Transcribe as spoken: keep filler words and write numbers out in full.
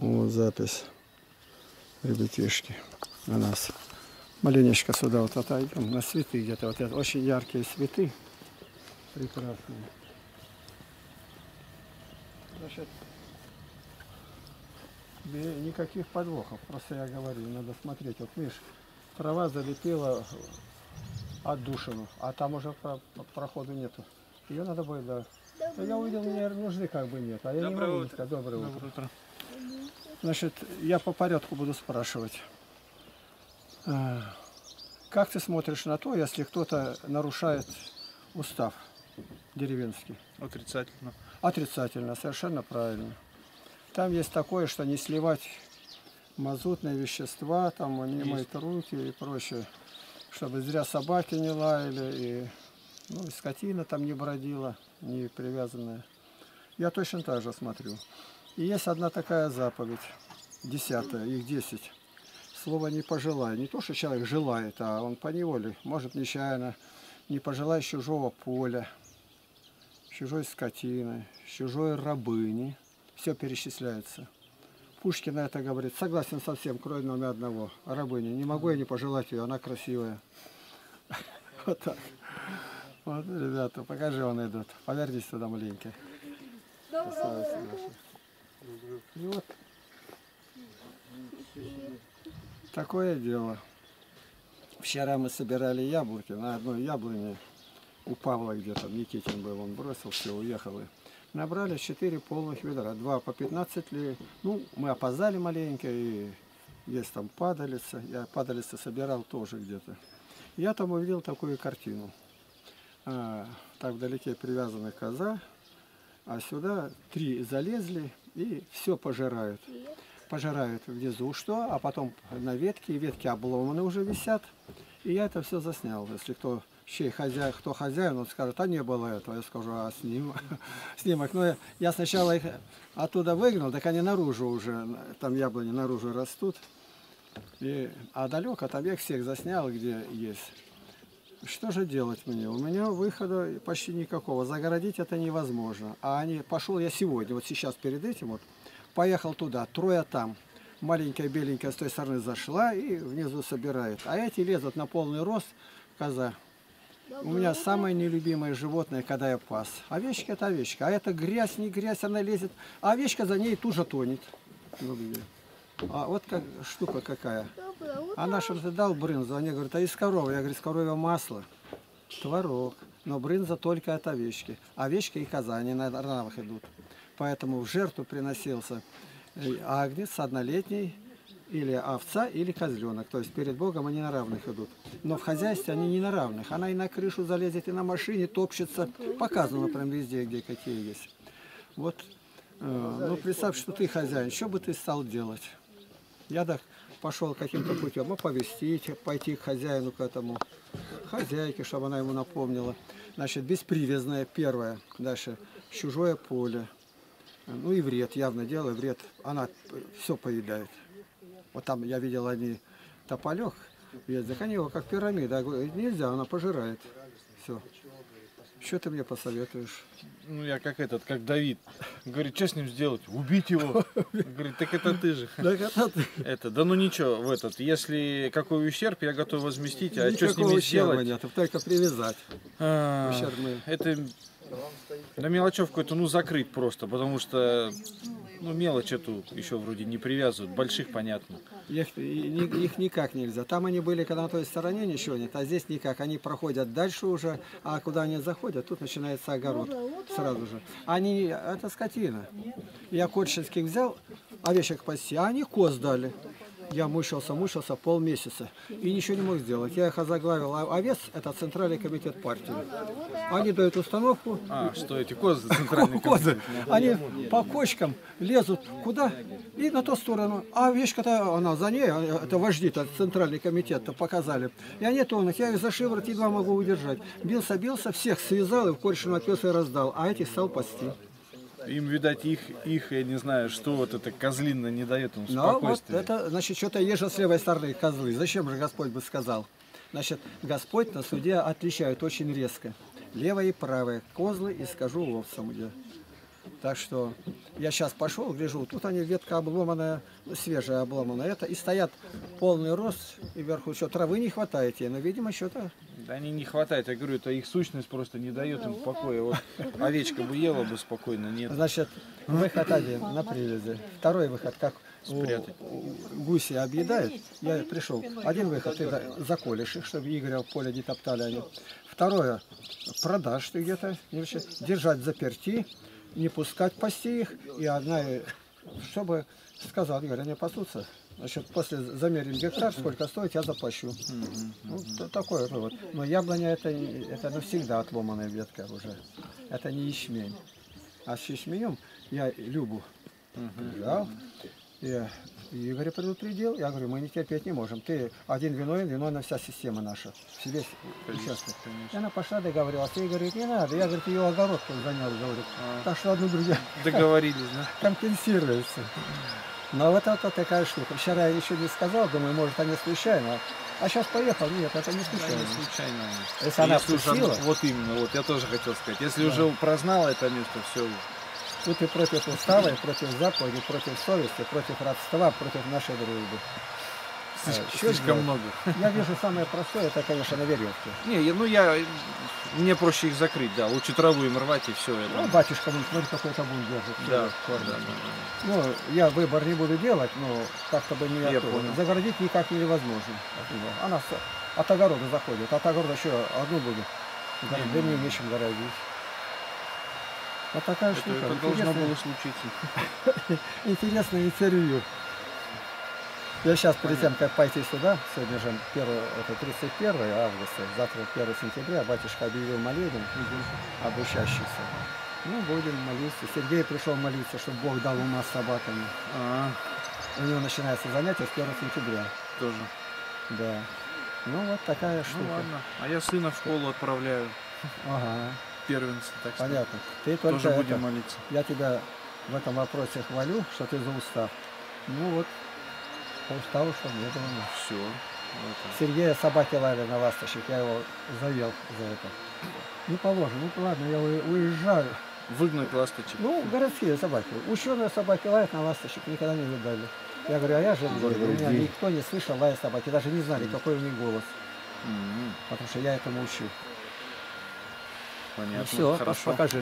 Вот запись, ребятишки, у нас. Маленечко сюда вот отойдем, на цветы где-то. Вот это очень яркие цветы, прекрасные. Значит, никаких подвохов, просто я говорю, надо смотреть. Вот видишь, трава залепила отдушину, а там уже про проходу нету. Ее надо будет, да. Но я увидел, мне нужды как бы нет, а я Доброе не могу сказать. Доброе утро. Доброе утро. Значит, я по порядку буду спрашивать. Как ты смотришь на то, если кто-то нарушает устав деревенский? Отрицательно. Отрицательно, совершенно правильно. Там есть такое, что не сливать мазутные вещества, там не мыть руки и прочее, чтобы зря собаки не лаяли, и, ну, и скотина там не бродила, не привязанная. Я точно так же смотрю. И есть одна такая заповедь, десятая, их десять. Слово «не пожелай». Не то, что человек желает, а он поневоле, может нечаянно, не пожелай чужого поля, чужой скотины, чужой рабыни. Все перечисляется. Пушкин это говорит. Согласен со всем, кроме номер одного. Рабыни. Не могу я не пожелать ее, она красивая. Вот так. Вот, ребята, покажи, он идут. Повернись туда маленько. И вот такое дело. Вчера мы собирали яблоки. На одной яблоне у Павла где-то, Никитин был, он бросил, все, уехал. И набрали четыре полных ведра, два по пятнадцать ли. Ну, мы опоздали маленько, и есть там падалица. Я падалица собирал тоже где-то. Я там увидел такую картину. А, так вдалеке привязана коза, а сюда три залезли и все пожирают. Пожирают внизу что, а потом на ветке, и ветки обломаны уже висят. И я это все заснял. Если кто, чей хозяин, кто хозяин, он скажет, а не было этого. Я скажу, а сним, снимок. Но я, я сначала их оттуда выгнал, так они наружу уже, там яблони наружу растут. И, а далеко там я их всех заснял, где есть. Что же делать мне? У меня выхода почти никакого. Загородить это невозможно. А они, пошел я сегодня, вот сейчас перед этим вот, поехал туда, трое там. Маленькая беленькая с той стороны зашла и внизу собирает. А эти лезут на полный рост, коза. У меня самое нелюбимое животное, когда я пас. Овечка это овечка. А это грязь, не грязь, она лезет. А овечка за ней тут же тонет. А вот как штука какая. Она что-то дал брынзу. Они говорят, а из коровы? Я говорю, из коровьего масла, творог. Но брынза только от овечки. Овечка и коза, они на равных идут. Поэтому в жертву приносился агнец однолетний, или овца, или козленок. То есть перед Богом они на равных идут. Но в хозяйстве они не на равных. Она и на крышу залезет, и на машине топчется. Показано прям везде, где какие есть. Вот, э, ну представь, что ты хозяин. Что бы ты стал делать? Я так пошел каким-то путем оповестить, пойти к хозяину, к этому хозяйке, чтобы она ему напомнила. Значит, беспривязное первое. Дальше чужое поле. Ну и вред, явно дело, вред. Она все поедает. Вот там я видел, они тополек ездят, они его как пирамида. Я говорю, нельзя, она пожирает. Все. Что ты мне посоветуешь? Ну я как этот, как Давид. Говорит, что с ним сделать? Убить его. Говорит, так это ты же. Так это ты. Это, да ну ничего, в этот, если какой ущерб, я готов возместить, а что с ними сделать? Нет, только привязать. А, это на мелочевку это ну закрыть просто, потому что ну мелочь эту еще вроде не привязывают, больших понятно. Их, их никак нельзя. Там они были, когда на той стороне ничего нет, а здесь никак. Они проходят дальше уже, а куда они заходят, тут начинается огород сразу же. Они, это скотина. Я Кольчинских взял, овечек пасти, а они коз дали. Я мучился, мучился полмесяца и ничего не мог сделать. Я их озаглавил. А овец – это центральный комитет партии. Они дают установку. А, что эти козы центральный комитет? Они по кочкам лезут куда? И на ту сторону. А овечка-то, она за ней, это вожди, это центральный комитет-то показали. И они тонут. Я их за шиворот едва могу удержать. Бился, бился, всех связал и в Кольшину отвез и раздал. А этих стал пасти. Им, видать, их, их, я не знаю, что вот это козлина не дает им спокойствия. Ну, вот это, значит, что-то ежа с левой стороны козлы. Зачем же Господь бы сказал? Значит, Господь на суде отличает очень резко. Левое и правое. Козлы и скажу овцам где. Так что я сейчас пошел, гляжу, тут они ветка обломанная, ну, свежая обломанная, это, и стоят полный рост, и вверху еще травы не хватает ей, но, видимо, что-то... Да они не хватает, я говорю, это их сущность просто не дает им покоя. Вот овечка бы ела бы спокойно, нет. Значит, выход один на привязи, второй выход, как у, Спрятать. у гуси объедают, я пришел, один выход, ты да- заколешь их, чтобы Игоря в поле не топтали они. Второе, продашь ты где-то, иначе держать заперти, не пускать пасти их, и одна, э, чтобы сказал, Игорь, они пасутся, значит, после замерим гектар, сколько стоит, я заплачу. Ну, т- такой вывод. Но яблоня это, не- это навсегда отломанная ветка уже, это не ячмень. А с ячменем я Любу взял, и Игоря предупредил, я говорю, мы не терпеть не можем. Ты один виновен, виновна вся система наша. Весь участок. И она пошла договорилась. И говорит, не надо. Я, говорит, ее огород тут занял, говорит. А. Так что одну другую Договорились, да? компенсируется. Но вот это такая штука. Вчера я еще не сказал, думаю, может они случайно. А сейчас поехал, нет, это не Да, случайно. не случайно. Если она Если уже вкусила, она- вот именно, вот я тоже хотел сказать. Если Да. уже прознала это место, все. тут и против устава, и против заповеди, против совести, против родства, против нашей дружбы. Э, чё Слишком делать? много. Я вижу самое простое, это, конечно, на веревке. Не, я- ну я, мне проще их закрыть, да. Лучше траву им рвать и все. Ну, Это. батюшка, вон, смотри, какой табун держит. Да, Корни. да, да, Ну, я выбор не буду делать, но как-то бы не Я оттуда. понял. Загородить никак невозможно. от него. Она с- от огорода заходит, от огорода еще одну будет. Говорит, да мне нечем городить. Вот такая Это, штука. это должно Интересная- было случиться. Интересное интервью. Я сейчас перед тем, как пойти сюда, сегодня же первое, это тридцать первое августа, завтра первое сентября, батюшка объявил молебен об учащихся. Ну, будем молиться. Сергей пришел молиться, чтобы Бог дал ума с собаками. А, У него начинается занятие с первого сентября. тоже. Да. Ну, вот такая штука. Ну ладно. А я сына в школу отправляю, Ага, первенца, так что понятно. Ты только тоже будем это, молиться. я тебя в этом вопросе хвалю, что ты за устав. Ну вот, по уставу, чтобы не было. ну. Все. Сергея собаки лаяли на ласточек, я его завел за это. Не положено, ну ладно, я уе- уезжаю. Выгнать ласточек. Ну, городские собаки. Ученые собаки лают на ласточек, никогда не видали. Я говорю, а я же говорю, у меня никто не слышал лая собаки, даже не знали, какой у них голос. М, Потому что я этому учу. Понятно. Все, Хорошо. покажи.